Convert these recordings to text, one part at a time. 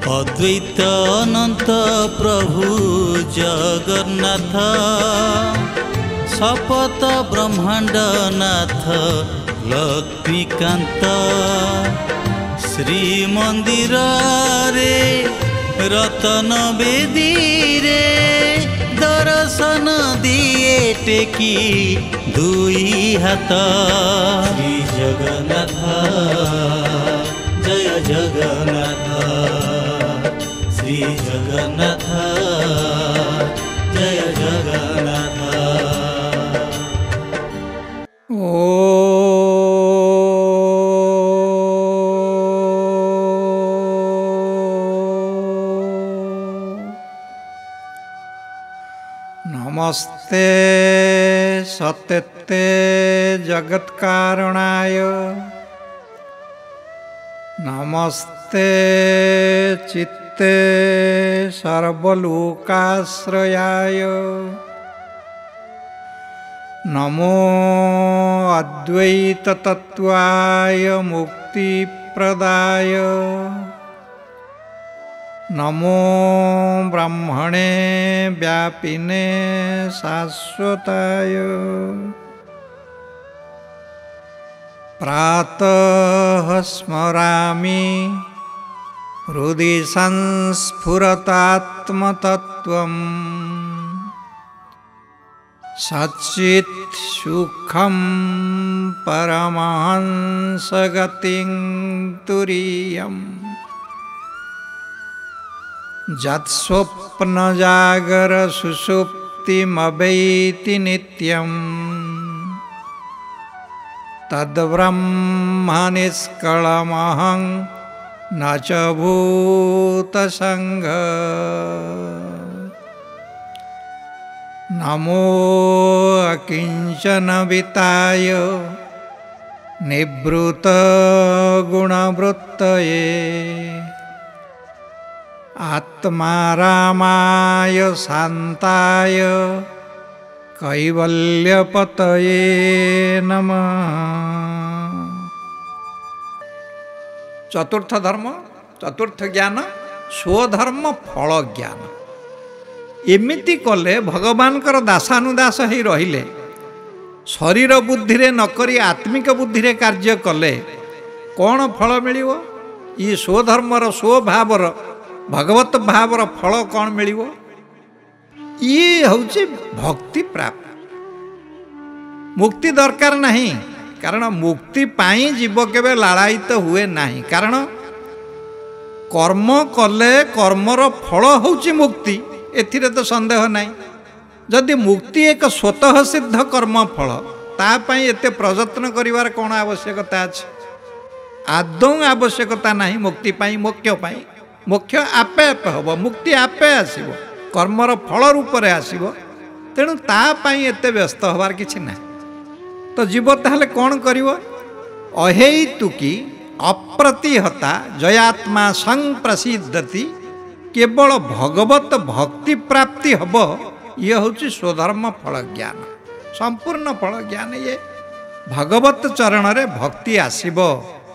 अद्वैत अनंत प्रभु जगन्नाथ शपथ ब्रह्मांड नाथ लक्ष्मीकांत श्री मंदिर रे रतन बेदी रे दर्शन दिए टेकी दुई हाथ। श्री जगन्नाथ जय जगन्नाथ श्री जगन्नाथ जय जगन्नाथ। नमस्ते सत्यते जगत्कारणाय नमस्ते चित्ते सर्वलोकाश्रयाय नमो अद्वैत तत्वाय मुक्तिप्रदाय नमो ब्रह्मणे व्यापिने शाश्वताय। प्रातः स्मरामि हृदि संस्फुरतात्मतत्त्वम् सच्चित् सुखं परमहंसगतिं तुरीयम् यत्स्वप्नजागर सुषुप्तिमवैति नित्यम् तद्ब्रह्म निष्कळमहं न च भूतसंग। नमो अकिंचनविताय निवृत्तगुणवृत्तये आत्मारामाय शान्ताय कैवल्यपतये नमः। चतुर्थ धर्म चतुर्थ ज्ञान स्वधर्म फल ज्ञान। एमिति कले भगवानकर दासानुदास ही रहिले शरीर बुद्धि रे नकरी आत्मिक बुद्धि रे कार्य कले कौन फल मिलिवो? ये स्वधर्मर स्वभावर भगवत भावर फल कौन मिलिवो? ये हूँ भक्ति प्राप्त। मुक्ति दरकार नहीं, कारण मुक्ति पाई जीव केबे लालायित हुए नहीं। कारण कर्म कले कर्मर फल होची मुक्ति, एथिरे तो संदेह नहीं। जदि मुक्ति एक स्वतः सिद्ध कर्म फल ता पाई एते प्रयत्न करिवार कौन आवश्यकता अछि? आदौ आवश्यकता नहीं मुक्ति पाई। मोक्ष पाई मोक्ष आपे आपे हम, मुक्ति आपे आसीबो, कर्मर फल रूप में आसीबो। तेणु ता पाई एते व्यस्त होबार किछि ना। तो जीव ताहले कौन करिवो? अहेतुकी अप्रतिहता जयात्मा संप्रसिद्धति केवल भगवत भक्ति प्राप्ति हब। ये हूँ स्वधर्म फल ज्ञान, संपूर्ण फल ज्ञान। ये भगवत चरण रे भक्ति आसीबो,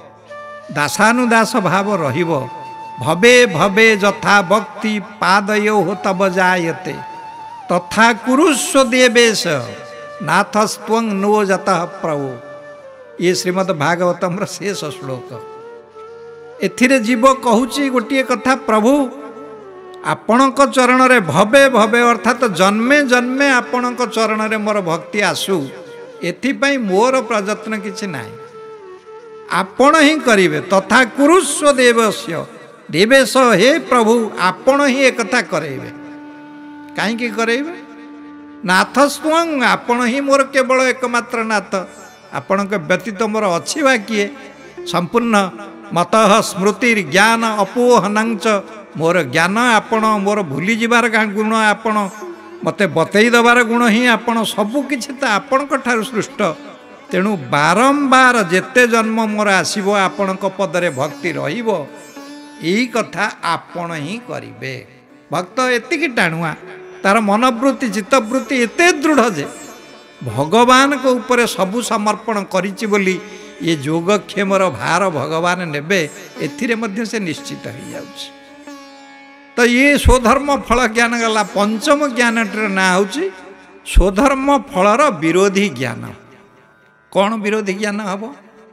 दासानुदास भाव रहिबो। भवे भवे यथा भक्ति पादयो तब जायते तथा कुरुस्व देवेश नाथस्त्वं नो जतः प्रभु। ये श्रीमद् भागवतम शेष श्लोक। एथिरे जीव कहूची गोटे कथा, प्रभु आपणक चरण रे भवे भवे अर्थात जन्मे जन्मे आपणक चरण रे मोर भक्ति आसु। एथिपाई मोर प्रयत्न किछि नाही, आपण ही करिवे। तथा कुरुस्व देवस्य देवेश, हे प्रभु आपण ही एक कथा करेबे। कहीं करेबे? नाथस्वं, आपण ही मोर केवल एकमात्र नाथ। आपण के व्यतीत मोर अछि बा किए? संपूर्ण मतः स्मृति ज्ञान अपोहनंच, मोर ज्ञान आपण, मोर भूली जीवार गुण आपण, मते बतई दबार गुण ही आपण। सबु किछि त आपणक ठारु सृष्ट। तेणु बारंबार जेते जन्म मोर आसीबो आपणक पदरे भक्ति रहिबो। यही कथा आपण ही करिबे। भक्त एतिकी टाणुआ, तार मनोवृत्ति चित्तवृत्ति एते दृढ़ जे भगवान को ऊपर सबु समर्पण करिछि बोली ये योगक्षेमर भार भगवान नेबे, एथिरे मध्य से निश्चित हो जाउछि। ତ ଇଏ ସ୍ୱଧର୍ମ ଫଳ ଜ୍ଞାନ ଗଲା। ପଞ୍ଚମ ଜ୍ଞାନଟିର ନାଁ ହେଉଛି ସ୍ୱଧର୍ମ ଫଳର ବିରୋଧୀ ଜ୍ଞାନ। କ'ଣ ବିରୋଧୀ ଜ୍ଞାନ ହେବ?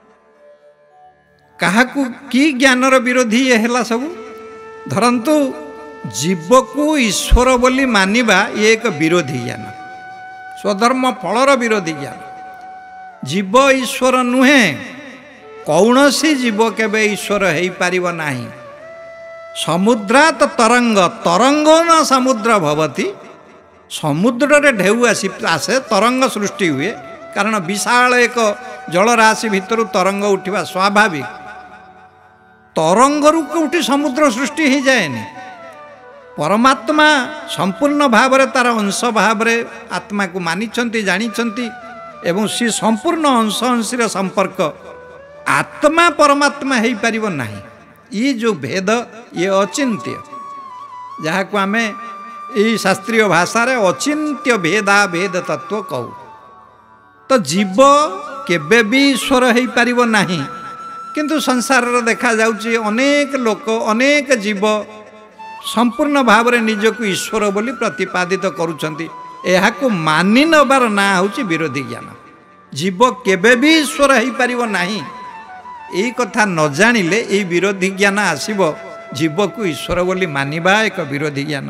କାହାକୁ କି ଜ୍ଞାନର ବିରୋଧୀ ଇଏ ହେଲା ସବୁ? ଧରନ୍ତୁ ଜୀବକୁ ଈଶ୍ୱର ବୋଲି ମାନିବା ଇଏ ଏକ ବିରୋଧୀ ଜ୍ଞାନ, ସ୍ୱଧର୍ମ ଫଳର ବିରୋଧୀ ଜ୍ଞାନ। ଜୀବ ଈଶ୍ୱର ନୁହେଁ, କୌଣସି ଜୀବ କେବେ ଈଶ୍ୱର ହେଇପାରିବ ନାହିଁ। ସମୁଦ୍ରାତ ତରଙ୍ଗ, ତରଙ୍ଗ ନ ସମୁଦ୍ର ଭବତି। ସମୁଦ୍ରରେ ଢେଉ ଆସେ, ତରଙ୍ଗ ସୃଷ୍ଟି ହୁଏ, କାରଣ ବିଶାଳ ଏକ ଜଳରାଶି ଭିତରୁ ତରଙ୍ଗ ଉଠିବା ସ୍ୱାଭାବିକ। ତରଙ୍ଗରୁ କେଉଁଠି ସମୁଦ୍ର ସୃଷ୍ଟି ହେଇଯାଏନି। ପରମାତ୍ମା ସମ୍ପୂର୍ଣ୍ଣ ଭାବରେ ତାର ଅଂଶ ଭାବରେ ଆତ୍ମାକୁ ମାନିଛନ୍ତି, ଜାଣିଛନ୍ତି, ଏବଂ ସେ ସମ୍ପୂର୍ଣ୍ଣ ଅଂଶ ଅଂଶୀର ସମ୍ପର୍କ। ଆତ୍ମା ପରମାତ୍ମା ହେଇପାରିବ ନାହିଁ। ଇ ଯେଉଁ ଭେଦ ଇଏ ଅଚିନ୍ତ୍ୟ, ଯାହାକୁ ଆମେ ଏଇ ଶାସ୍ତ୍ରୀୟ ଭାଷାରେ ଅଚିନ୍ତ୍ୟ ଭେଦାଭେଦ ତତ୍ତ୍ୱ କହୁ। ତ ଜୀବ କେବେ ବି ଈଶ୍ୱର ହେଇପାରିବ ନାହିଁ। କିନ୍ତୁ ସଂସାରରେ ଦେଖାଯାଉଛି ଅନେକ ଲୋକ, ଅନେକ ଜୀବ ସମ୍ପୂର୍ଣ୍ଣ ଭାବରେ ନିଜକୁ ଈଶ୍ୱର ବୋଲି ପ୍ରତିପାଦିତ କରୁଛନ୍ତି। ଏହାକୁ ମାନି ନେବାର ନାଁ ହେଉଛି ବିରୋଧୀ ଜ୍ଞାନ। ଜୀବ କେବେ ବି ଈଶ୍ୱର ହେଇପାରିବ ନାହିଁ, ଏଇ କଥା ନ ଜାଣିଲେ ଏଇ ବିରୋଧୀ ଜ୍ଞାନ ଆସିବ। ଜୀବକୁ ଈଶ୍ୱର ବୋଲି ମାନିବା ଏକ ବିରୋଧୀ ଜ୍ଞାନ।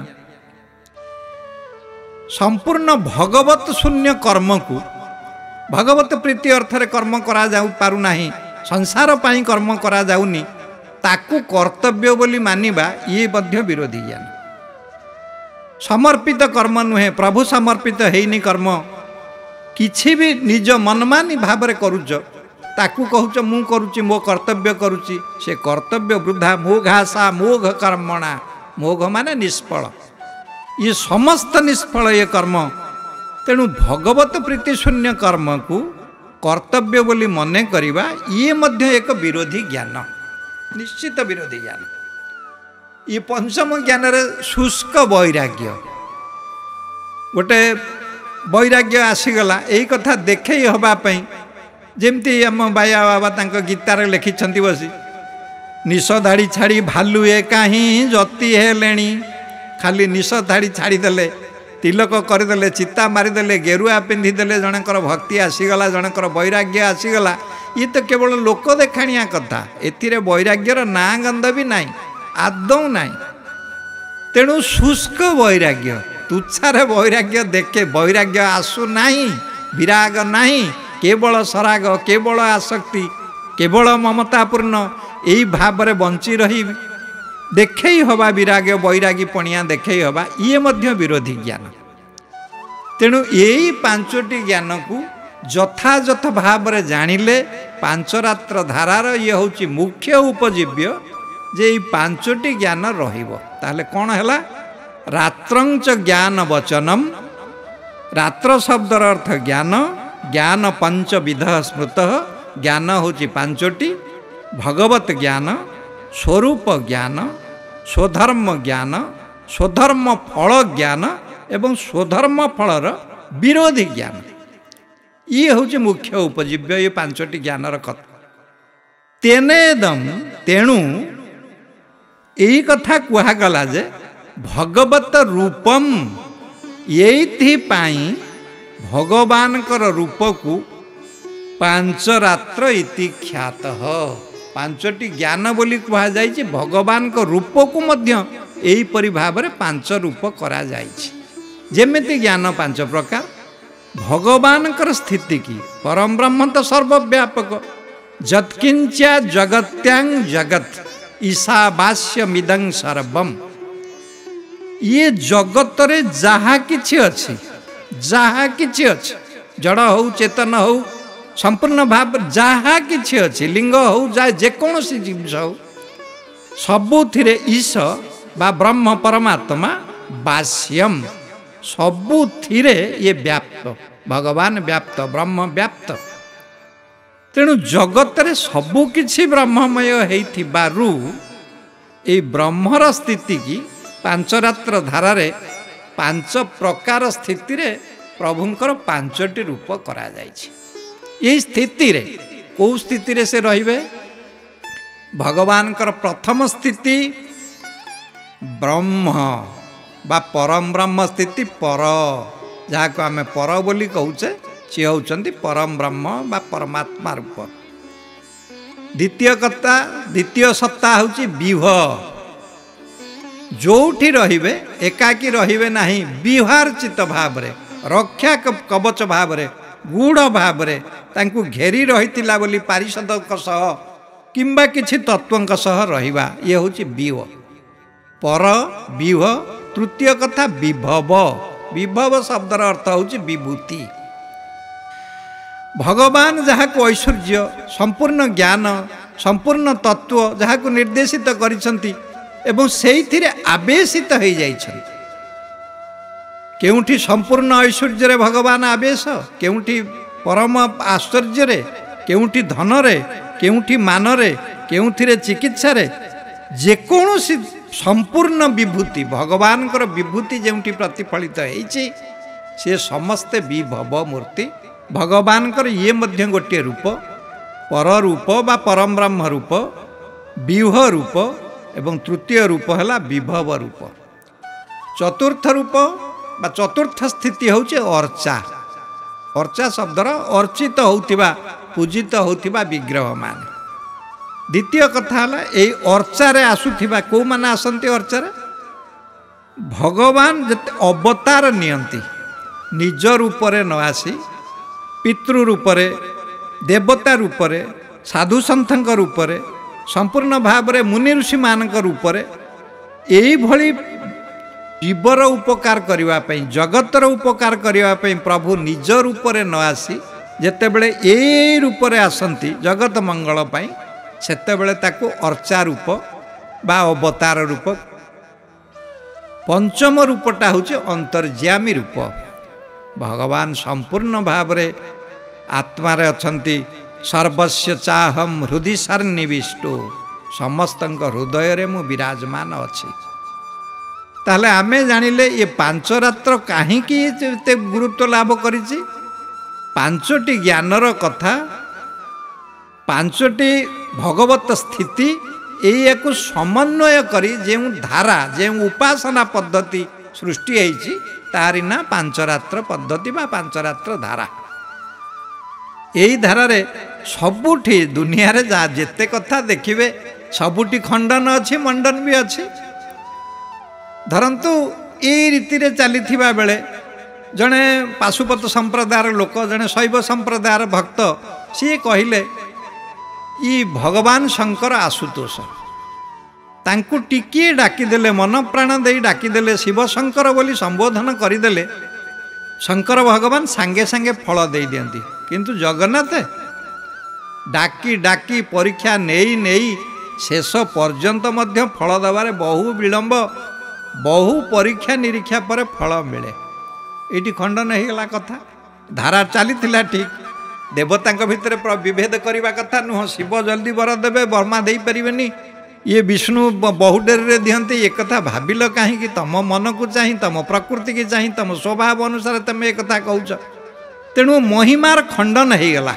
ସମ୍ପୂର୍ଣ୍ଣ ଭଗବତ ଶୂନ୍ୟ କର୍ମକୁ, ଭଗବତ ପ୍ରୀତି ଅର୍ଥରେ କର୍ମ କରାଯାଉ ପାରୁନାହିଁ, ସଂସାର ପାଇଁ କର୍ମ କରାଯାଉନି, ତାକୁ କର୍ତ୍ତବ୍ୟ ବୋଲି ମାନିବା ଇଏ ମଧ୍ୟ ବିରୋଧୀ ଜ୍ଞାନ। ସମର୍ପିତ କର୍ମ ନୁହେଁ, ପ୍ରଭୁ ସମର୍ପିତ ହେଇନି କର୍ମ, କିଛି ବି ନିଜ ମନମାନି ଭାବରେ କରୁଛ, ତାକୁ କହୁଛ ମୁଁ କରୁଛି, ମୋ କର୍ତ୍ତବ୍ୟ କରୁଛି, ସେ କର୍ତ୍ତବ୍ୟ ବୃଦ୍ଧା। ମୋଘାସା ମୋଘ କର୍ମଣା, ମୋଘ ମାନେ ନିଷ୍ଫଳ, ଇଏ ସମସ୍ତ ନିଷ୍ଫଳ ଇଏ କର୍ମ। ତେଣୁ ଭଗବତ ପ୍ରୀତି ଶୂନ୍ୟ କର୍ମକୁ କର୍ତ୍ତବ୍ୟ ବୋଲି ମନେ କରିବା ଇଏ ମଧ୍ୟ ଏକ ବିରୋଧୀ ଜ୍ଞାନ, ନିଶ୍ଚିତ ବିରୋଧୀ ଜ୍ଞାନ। ଇଏ ପଞ୍ଚମ ଜ୍ଞାନରେ ଶୁଷ୍କ ବୈରାଗ୍ୟ। ଗୋଟେ ବୈରାଗ୍ୟ ଆସିଗଲା ଏଇ କଥା ଦେଖେଇ ହେବା ପାଇଁ, ଯେମିତି ଆମ ବାୟା ବାବା ତାଙ୍କ ଗୀତାରେ ଲେଖିଛନ୍ତି ବସି, ନିଶ ଧାଡ଼ି ଛାଡ଼ି ଭାଲୁ ଏ କାହିଁ ଯତି ହେଲେଣି। ଖାଲି ନିଶ ଧାଡ଼ି ଛାଡ଼ିଦେଲେ, ତିଲକ କରିଦେଲେ, ଚିତା ମାରିଦେଲେ, ଗେରୁଆ ପିନ୍ଧିଦେଲେ, ଜଣଙ୍କର ଭକ୍ତି ଆସିଗଲା, ଜଣଙ୍କର ବୈରାଗ୍ୟ ଆସିଗଲା। ଇଏ ତ କେବଳ ଲୋକ ଦେଖାଣିଆ କଥା, ଏଥିରେ ବୈରାଗ୍ୟର ନାଁ ଗନ୍ଧ ବି ନାହିଁ, ଆଦୌ ନାହିଁ। ତେଣୁ ଶୁଷ୍କ ବୈରାଗ୍ୟ, ତୁଚ୍ଛାରେ ବୈରାଗ୍ୟ ଦେଖେ, ବୈରାଗ୍ୟ ଆସୁନାହିଁ, ବିରାଗ ନାହିଁ, କେବଳ ସରାଗ, କେବଳ ଆସକ୍ତି, କେବଳ ମମତାପୂର୍ଣ୍ଣ, ଏଇ ଭାବରେ ବଞ୍ଚି ରହି ଦେଖେଇ ହେବା, ବିରାଗ ବୈରାଗୀ ପଣିଆ ଦେଖେଇ ହେବା, ଇଏ ମଧ୍ୟ ବିରୋଧୀ ଜ୍ଞାନ। ତେଣୁ ଏଇ ପାଞ୍ଚଟି ଜ୍ଞାନକୁ ଯଥାଯଥ ଭାବରେ ଜାଣିଲେ ପାଞ୍ଚରାତ୍ର ଧାରାର ଇଏ ହେଉଛି ମୁଖ୍ୟ ଉପଜୀବ୍ୟ, ଯେ ଏଇ ପାଞ୍ଚଟି ଜ୍ଞାନ ରହିବ। ତାହେଲେ କ'ଣ ହେଲା? ରାତ୍ରଞ୍ଚ ଜ୍ଞାନ ବଚନମ୍, ରାତ୍ର ଶବ୍ଦର ଅର୍ଥ ଜ୍ଞାନ, ଜ୍ଞାନ ପଞ୍ଚବିଧ ସ୍ମୃତ, ଜ୍ଞାନ ହେଉଛି ପାଞ୍ଚଟି, ଭଗବତ ଜ୍ଞାନ, ସ୍ୱରୂପ ଜ୍ଞାନ, ସ୍ୱଧର୍ମ ଜ୍ଞାନ, ସ୍ୱଧର୍ମ ଫଳ ଜ୍ଞାନ ଏବଂ ସ୍ୱଧର୍ମ ଫଳର ବିରୋଧୀ ଜ୍ଞାନ। ଇଏ ହେଉଛି ମୁଖ୍ୟ ଉପଜୀବ୍ୟ ଏ ପାଞ୍ଚଟି ଜ୍ଞାନର କଥା। ତେନେଦମ୍, ତେଣୁ ଏଇ କଥା କୁହାଗଲା ଯେ ଭଗବତ ରୂପମ୍, ଏଇଥିପାଇଁ ଭଗବାନଙ୍କର ରୂପକୁ ପାଞ୍ଚରାତ୍ର ଇତି ଖ୍ୟାତଃ, ପାଞ୍ଚଟି ଜ୍ଞାନ ବୋଲି କୁହାଯାଇଛି। ଭଗବାନଙ୍କ ରୂପକୁ ମଧ୍ୟ ଏହିପରି ଭାବରେ ପାଞ୍ଚ ରୂପ କରାଯାଇଛି। ଯେମିତି ଜ୍ଞାନ ପାଞ୍ଚ ପ୍ରକାର, ଭଗବାନଙ୍କର ସ୍ଥିତି କି ପରମ ବ୍ରହ୍ମ ତ ସର୍ବବ୍ୟାପକ, ଯତ୍କିଞ୍ଚା ଜଗତ୍ୟାଂ ଜଗତ୍ ଈଶାବାସ୍ୟମିଦଂ ସର୍ବମ୍। ଇଏ ଜଗତରେ ଯାହା କିଛି ଅଛି, ଯାହା କିଛି ଅଛି, ଜଡ଼ ହଉ ଚେତନ ହଉ, ସମ୍ପୂର୍ଣ୍ଣ ଭାବରେ ଯାହା କିଛି ଅଛି, ଲିଙ୍ଗ ହଉ, ଯେକୌଣସି ଜିନିଷ ହଉ, ସବୁଥିରେ ଈଶ ବା ବ୍ରହ୍ମ ପରମାତ୍ମା ବାସ୍ୟମ୍, ସବୁଥିରେ ଇଏ ବ୍ୟାପ୍ତ, ଭଗବାନ ବ୍ୟାପ୍ତ, ବ୍ରହ୍ମ ବ୍ୟାପ୍ତ। ତେଣୁ ଜଗତରେ ସବୁକିଛି ବ୍ରହ୍ମମୟ ହେଇଥିବାରୁ ଏଇ ବ୍ରହ୍ମର ସ୍ଥିତି କି ପାଞ୍ଚରାତ୍ର ଧାରାରେ ପାଞ୍ଚ ପ୍ରକାର ସ୍ଥିତିରେ ପ୍ରଭୁଙ୍କର ପାଞ୍ଚଟି ରୂପ କରାଯାଇଛି। ଏଇ ସ୍ଥିତିରେ କେଉଁ ସ୍ଥିତିରେ ସେ ରହିବେ? ଭଗବାନଙ୍କର ପ୍ରଥମ ସ୍ଥିତି ब्रह्म बा परम ब्रह्म स्थिति पर जहाँ को आम पर बोली कहूचे सी होउचंती परम ब्रह्म बा परमात्मा रूप। द्वितीय सत्ता हूँ विभ जोठी रहिबे एकाकी रहिबे नहीं विहारचित भाव रे रक्षा कवच भाव रे गूढ़ भाव रे तांकु घेरी रहितिला बोली पारिषदक सह किंबा किछि तत्वंक सह रहिबा ये होछि विव पर विभ। तृतीय कथा विभव। विभव शब्दर अर्थ होछि विभूति। भगवान जहाँ को ऐश्वर्य संपूर्ण ज्ञान संपूर्ण तत्व जहाँ को निर्देशित करिसंती एवं सेइथिरे आवेशित हो जाइछन। केउठी संपूर्ण ऐश्वर्य रे भगवान आवेश, केउठी परम आश्चर्य रे, केउठी धन रे, केउठी मान रे, केउथिरे चिकित्सा रे, जेकोसी संपूर्ण विभूति भगवान कर विभूति जेउठी प्रतिफलित होइछि से समस्ते विभव मूर्ति। भगवान कर ये मध्य गोटे रूप पर रूप बा परम ब्रह्म रूप विभ रूप एवं तृतीय रूप है विभव रूप। चतुर्थ रूप बा चतुर्थ स्थिति हूँ अर्चा। अर्चा शब्दर अर्चित होउथिबा पूजित होउथिबा विग्रह मान। द्वितीय कथा है यही अर्चारे आसुथिबा को माने आसंती अर्चारे भगवान जते अवतार नियंती निज रूपरे न आसी पितृ रूपरे देवता रूपरे साधु सन्थक रूपरे संपूर्ण भाव में मुनि ऋषि मान रूपरे यही भली जीवर उपकार करने जगतर उपकार करने प्रभु निज रूपरे न आसी जेतेबेले ए रूपरे आसंती जगत मंगल पाई सेतेबेले ताको अर्चा रूप बा अवतार रूप। पंचम रूपटा होचे अंतर्यामी रूप। भगवान संपूर्ण भाव में आत्मा रे अछंती सर्वस्य चाहम हृदय सन्निविष्टो समस्त हृदय रे मु विराजमान अच्छी। ताहले आमे जानिले ये पांच रात्र कहीं गुरुत्व लाभ करिछि। पांचटी ज्ञानर कथा पांचटी भगवत स्थिति एक समन्वय करी जे धारा जे उपासना पद्धति सृष्टि होइछि तारि ना पांचरात्र पद्धति बा पांचरात्र धारा। यही धारारे सबुठी दुनिया रे जा जेते कथा देखिबे सबुठी खंडन अच्छी मंडन भी अच्छी। धरंतु ए रीति रे चली थिबा बेले जड़े पाशुपत संप्रदायर लोक जड़े शैव संप्रदायर भक्त सी कहले ई भगवान शंकर आशुतोष तांकु टिके डाकिदेले मन प्राण दे डाकिदेले शिव शंकर बोली संबोधन करदेले शंकर भगवान सांगे सांगे फल दे दियंती। किंतु जगन्नाथ डाकी डाकी परीक्षा नेई नेई शेष पर्यंत मध्य फल दबारे बहु विलंब बहु परीक्षा निरीक्षा पर फल मिले। ये खंडन होगा कथा धारा चली ठीक देवता भितर विभेद करने कथा नुह। शिव जल्दी वर देवे वर्मा दे पारे ये विष्णु बहु डेरी दिहंती एक कथा भाविल कहीं तुम मन को चाह तुम प्रकृति की चाह तुम स्वभाव अनुसार तुम एक कथा कहूच। तेणु महिमार खंडन होगला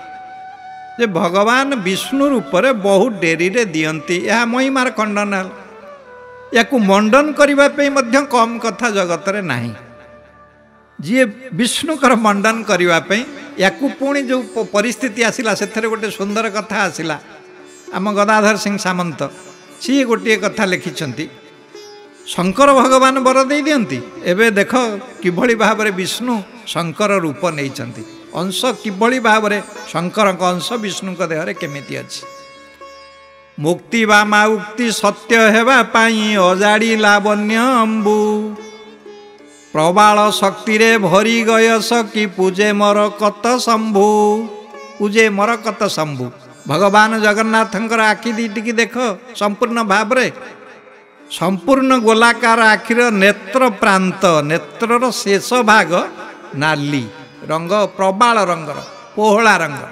जे भगवान विष्णु रूप में बहु डेरी दियंती यह महिमार खंडन है। या मंडन करने कम कथा जगत रे नहीं। जी विष्णुकर मंडन करने या पुणी जो परिस्थिति आसला से गोटे सुंदर कथा आसला आम गदाधर सिंह सामंत सी गोटे कथा लिखिं शंकर भगवान वर दे दियंती। एबे देख किभली भाव में विष्णु शंकर रूप नहीं अंश किभली भाव में शंकर अंश विष्णु देहरे केमिति अछि। मुक्ति बा मा उक्ति सत्य हेबा पाई अजाड़ी लावण्य अंबु प्रबाल शक्ति रे भरी गयस कि पूजे मोर कत शंभु पूजे मोर कत शंभु। भगवान जगन्नाथंकर आखि दीटी देख संपूर्ण भाव रे संपूर्ण गोलाकार आखिर नेत्र प्रांत नेत्रर शेष भाग नाली रंग प्रबाल रंगर पोहला रंगर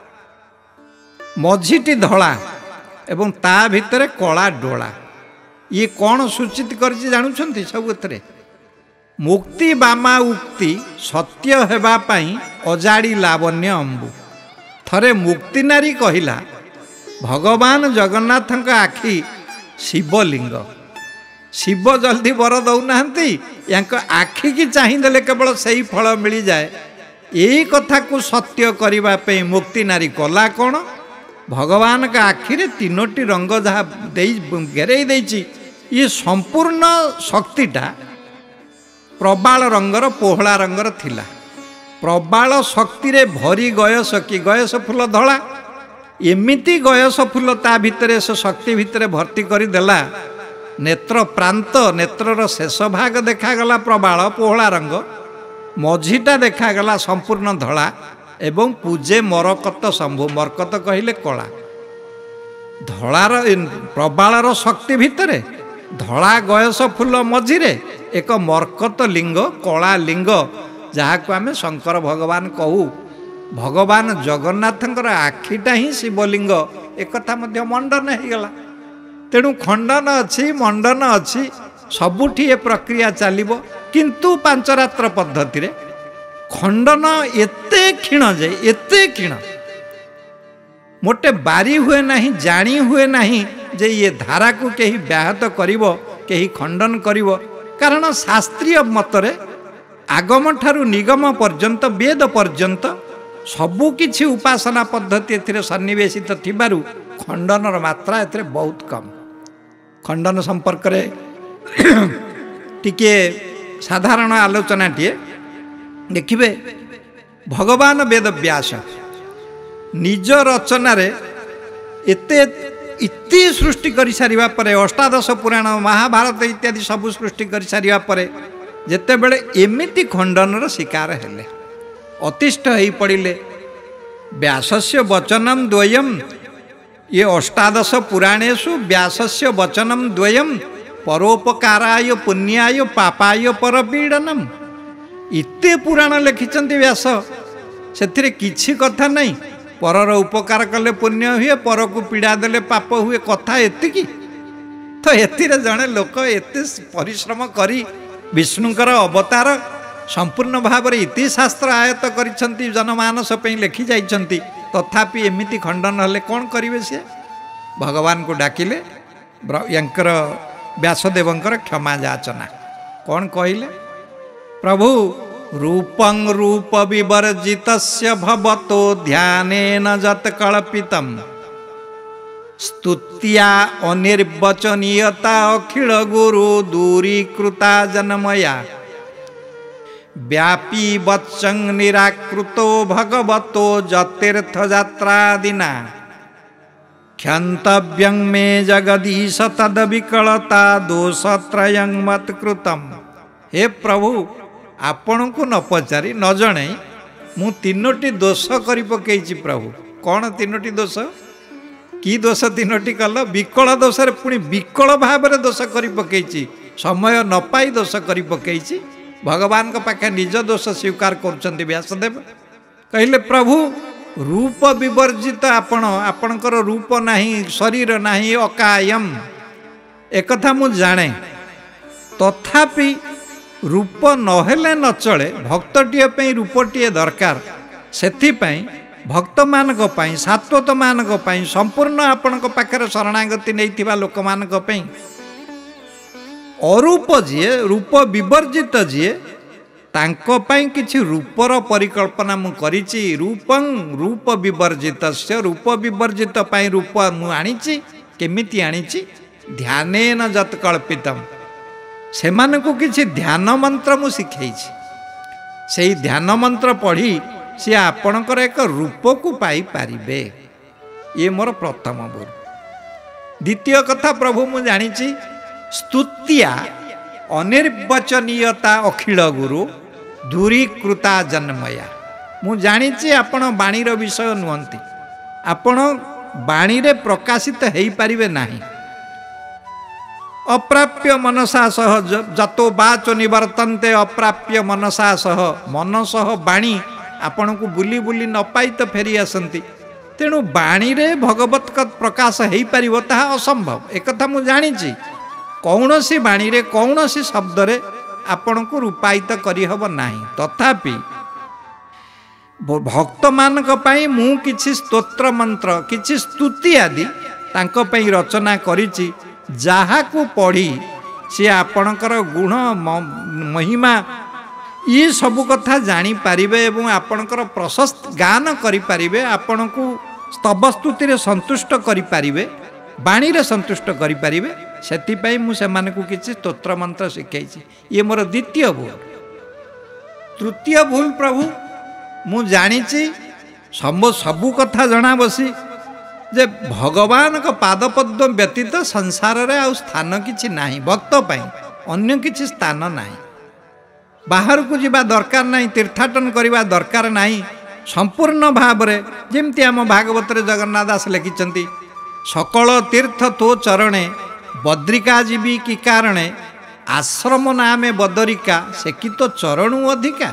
मझीटी धला एवं ता भितर कला डोला। ये कौन सूचित कर जानुछंती सबुथरे मुक्ति बामा उक्ति सत्य हेबा पाई अजाड़ी लावण्य अंबु। थरे मुक्ति नारी कहिला भगवान जगन्नाथंक आखि शिवलिंग शिव जल्दी वर दौना आखि की चाहिए केवल से ही फल मिल जाए। यही कथा को सत्य करने मुक्ति नारी कला कौन भगवान का आखिरे तीनोटी रंग जहाँ घेरे देछि ये संपूर्ण शक्तिटा प्रबाल रंगर पोहला रंगर थिला। प्रबाल शक्ति रे भरी गयस कि गयस फूल धला एमिति गयस फूल ता भितरे से शक्ति भितरे भर्ती कर देला। नेत्र प्रांत नेत्रर शेष भाग देखागला प्रबाल पोहला रंग मझीटा देखागला संपूर्ण धला एवं पूजे मरकत शंभु मरकत कहले कला धलार प्रबालर शक्ति भितरे धला गयस फूल मझिरे एक मरकत लिंग कला लिंग जहाँ को आमे शंकर भगवान कहू। भगवान जगन्नाथंकर आखिटा ही शिवलिंग एक मध्य मंडन हो गला। तेणु खंडन अच्छी मंडन अच्छी सबुठी ए प्रक्रिया चलिबो किंतु पांचरात्र पद्धति रे खंडन एते क्षीण जे एते क्षीण मोटे बारी हुए नहीं जानी हुए नहीं जे ये धारा को कहीं व्याहत करिवो कहीं खंडन करिवो। कारण शास्त्रीय मतरे आगम ठारू निगम पर्यंत वेद पर्यंत सबु किछि उपासना पद्धति एथिरे सन्निवेशित थिबारु खंडनर मात्रा एथिरे बहुत कम। खंडन संपर्क रे टिके साधारण आलोचना टिए देखिबे भगवान वेद व्यास निज रचना रे एते इति सृष्टि करि सारिबा परे अष्टादश पुराण महाभारत इत्यादि सब सृष्टि करि सारिबा परे जेते बेले एमिति खंडनर शिकार हेले अतिष्ठ होई पड़िले व्यासस्य वचनम द्वयम ये अष्टादश पुराणेषु व्यासस्य वचनम द्वयम परोपकाराय पुण्याय पापाय परपीडनम इत्ते पुराण लिखिचंती व्यास सेथिरे किछि कथा नहीं परर उपकार कले पुण्य हुए पर को पीड़ा देले पाप हुए कथा एतिकी। तो एथिरे जड़े लोक एते परिश्रम करी विष्णुकर अवतार संपूर्ण भाव में इतिशास्त्र आयत्त करिसंती जनमानस पे लिखि जाइछंती तथापि एमिति खंडन हले कौन करिवे से भगवान को डाकिले यांकर व्यासदेवंकर क्षमा याचना कौन कहिले प्रभु रूपं रूप विवर्जितस्य भवतो ध्यानेन जत कल्पितम् स्तुत्या अनिर्वचनीयता अखिल गुरु दूरीकृता जनमया व्यापी वत्सं निराकृतो भगवतो जतीर्थ यात्रादिना क्षन्तव्यं मे जगदीश तद विकलता दोषत्रयं मत्कृतम्। हे प्रभु आपण को न पचारि न जणे मु तीनोटी दोष करि पकेछि प्रभु कौन तीनोटी दोष की दोष तीनोटी कल विकल दोष रे पुणी विकल भाव रे दोष करि पकेछि समय न पाई दोष करि पकेछि। भगवान को पाखे निज दोष स्वीकार करुछंती व्यासदेव कहले प्रभु रूप विवर्जित आपणकर रूप नहीं शरीर नहीं अकायम एक कथा मु जाने तथापि रूप नहेले न चले भक्तटीए पई रूपटीए दरकार सेथिपई भक्त मानक पई सात्वत मानक पई संपूर्ण आपणक पाखरे शरणागति नैथिबा लोक मानक पई अरूप जीए रूप विवर्जित जीए तांको पई किछि रूपर परिकल्पना मु करिछि रूपं रूप विवर्जितस्य रूप विवर्जित पई रूप मु आनिछि केमिति आनिछि ध्यानेन जत कल्पितम् सेमानकु किछि ध्यान मंत्र मु शिखेछि से ध्यान मंत्र पढ़ी सी आपणकर एक रूप को पाई पारिबे ये मोर प्रथम बोल। द्वितीय कथा प्रभु मु जानिछि स्तुत्या अनिर्वचनीयता अखिल गुरु दूरीकृता जन्मया मु जानिछि आपण बाणीर विषय नुहंती आपण बाणी रे प्रकाशित हेई पारिबे नाही अप्राप्य मनसा सह जतो बाच निवर्तन्ते अप्राप्य मनसा सह मन सह बाणी आपण को बुली बुली न पाई तो फेरी आसंती तेणु बाणी रे भगवत प्रकाश हेई पारिबो ताहा असंभव एक कथा मु जानिछि कौनसी बाणी रे कौनसी शब्द रे आपण को रूपायित करि हबो नाही तथापि भक्त मानक पई मु किछि स्तोत्र मंत्र किछि स्तुति आदि तांको पई रचना करिछि जहा को पढ़ी सी आपणकर गुण महिमा ये सबु कथा जानी पारिबे एवं आपणकर प्रशस्त गान करि पारिबे, आपणकु स्तवस्तुति रे संतुष्ट करि पारिबे, बाणी रे संतुष्ट करि पारिबे। सेति पई मु सेमानकु किछि स्तोत्र मंत्र शिखाइछि। ये मोर द्वितीय भूल। तृतीय भूल प्रभु मु जानिछि सबु कथा जना बसी जे भगवान को पादपद्म व्यतीत संसार रे आ स्थान किछि नाही, भक्त पई अन्य किछि स्थान नाही, बाहर को जीवा दरकार नहीं, तीर्थाटन करवा दरकार नहीं। संपूर्ण भाव रे जेमती आम भागवत रे जगन्नाथ दास लिखिचंती सकल तीर्थ तो चरणे बद्रिका जीवी की कारणे आश्रम नामे बदरिका से कि तो चरणु अधिका।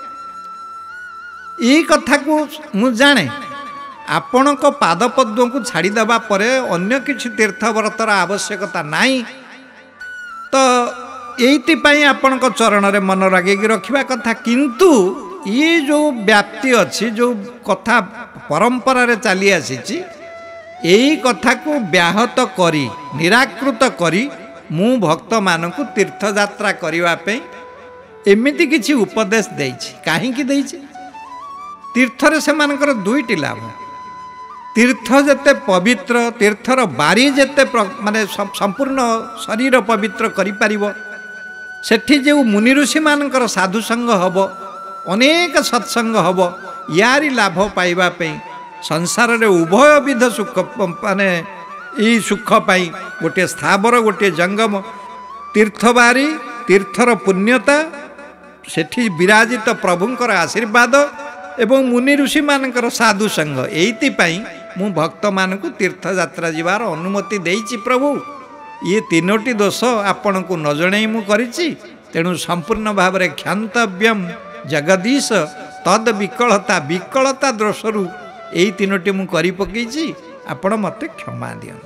ये कथा को मु जाने आपण को पादपद्म को छाड़ीदेवा पर अन्य किसी तीर्थव्रतर आवश्यकता नहीं, तो यही आपण को चरण रे मन लगे रखा कथा। किंतु ये जो व्याप्ति अच्छी जो कथा परंपरा रे चली आसी यही कथा को व्याहत करी निराकृत करी मु भक्त मानक तीर्थ यात्रा करने एमिति किछि उपदेश देछि। काहींकि देछि? तीर्थरे सेमानकर दुईटी लाभ। तीर्थ जेते पवित्र, तीर्थर बारी जेते माने संपूर्ण शरीर पवित्र करि पारिबो, सेठी जो मुनि ऋषि मानकर साधु संग हब, अनेक सत्संग हब, यारी लाभ पाइबा पे संसार रे उभय विध सुख माने ई सुख पाई गोटे स्थावर गोटे जंगम तीर्थबारी तीर्थर पुण्यता सेठी विराजित प्रभुंकर आशीर्वाद एवं मुनि ऋषि मानकर साधु संग एइति पाई मु भक्त मानकु तीर्थ यात्रा जीवार अनुमति देइछि। प्रभु ये तीनोटी दोष आपण को न जणै मु करिछि, तेणु संपूर्ण भाव रे क्षान्तव्यम जगदीश तद विकलता विकलता दोषरु एई तीनोटी मु करि पकेछि, आपण मते क्षमा दियन।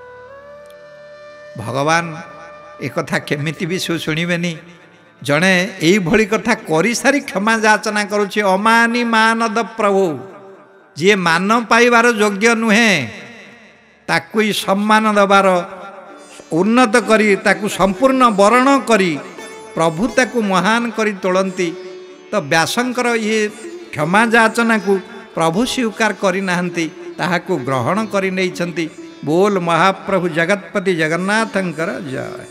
भगवान एक कथा केमिति भी शुणिबेनी, जड़े यही भली कथा करी सारी क्षमा याचना करुछि। अमानी मानद प्रभु, जी मान पाइबार योग्य नुहे ताकु ही सम्मान दबार उन्नत करी ताकु संपूर्ण वर्ण करी प्रभु ताकु महान करी तोलंती। तो व्यासंकर ये क्षमा याचना को प्रभु स्वीकार करि नाहंती, ताहाकु ग्रहण करि नैछंती। बोल महाप्रभु जगतपति जगन्नाथंकर जय।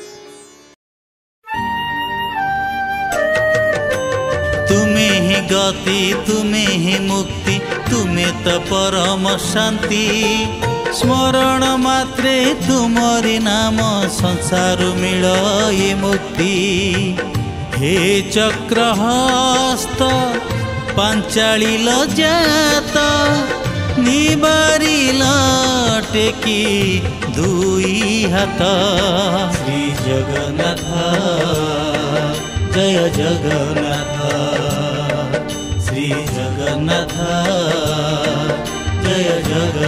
तुम्हें ही गति तुम्हें ही मुक्ति, तुम्हें तो परम शांति। स्मरण मात्रे तुमरी नाम संसार मिलए मुक्ति। हे चक्रहस्त पांचाली जात, निबारिल टेकी दुई हाथ। श्री जगन्नाथ जय जगन्नाथ, श्री जगन्नाथ जय जगन्नाथ।